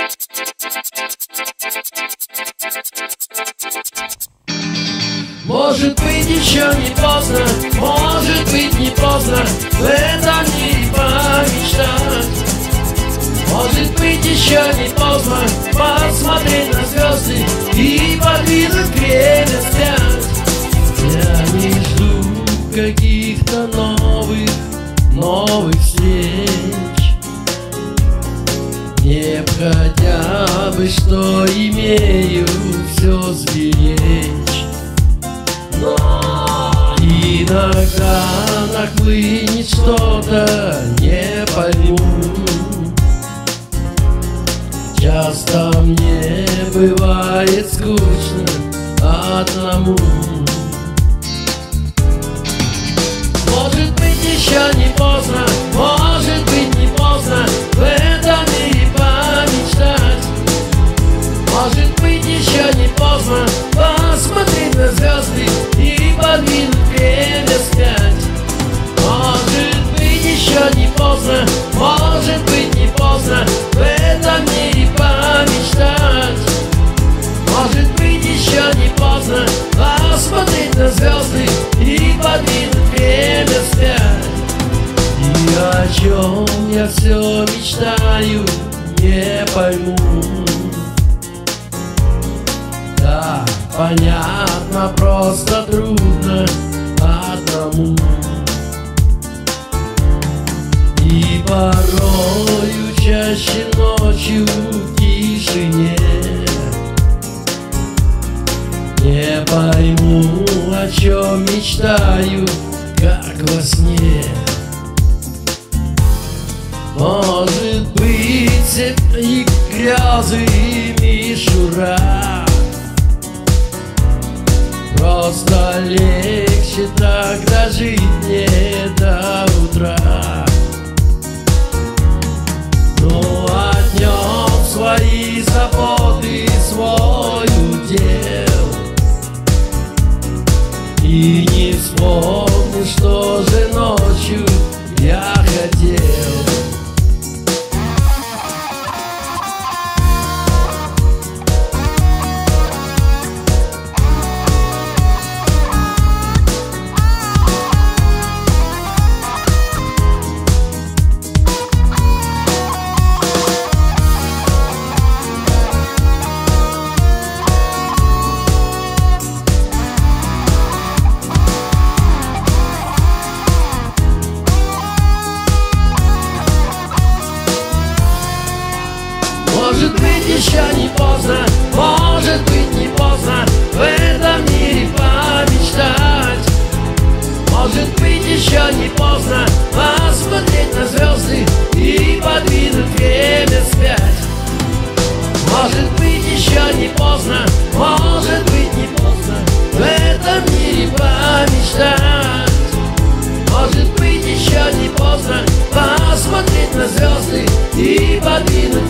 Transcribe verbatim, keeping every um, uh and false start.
Может быть, еще не поздно, может быть, не поздно в этом мире помечтать. Может быть, еще не поздно посмотреть на звезды и подвинуть время вспять. Я не жду каких-то новых, новых встреч, не хотя бы, что имею, все сберечь. Но иногда нахлынет что-то, не пойму. Часто мне бывает скучно одному. Может быть, еще не поздно, может быть, не поздно в этом мире помечтать. Может быть, еще не поздно посмотреть на звезды и подвинуть время вспять. Может быть, еще не поздно, может быть, не поздно в этом мире помечтать. Может быть, еще не поздно посмотреть на звезды и подвинуть время вспять. И о чем я все мечтаю, не пойму. Да, понятно, просто трудно одному. И порою чаще ночью в тишине не пойму, о чем мечтаю, как во сне. Может быть, и грезы, и мишура. Просто легче тогда жить мне до утра. Ну а днем свои заботы, свой удел. И не вспомню, что же ночью я хотел. Может быть, еще не поздно, может быть, не поздно в этом мире помечтать. Может быть, еще не поздно посмотреть на звезды и подвинуть время вспять. Может быть, еще не поздно, может быть, не поздно в этом мире помечтать. Может быть, еще не поздно посмотреть на звезды и подвинуть